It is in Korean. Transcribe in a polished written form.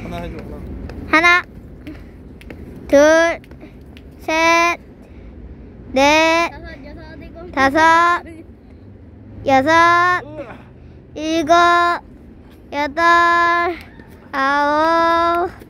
하나 해줘. 하나, 둘, 셋, 넷, 다섯, 여섯, 일곱, 여덟, 아홉,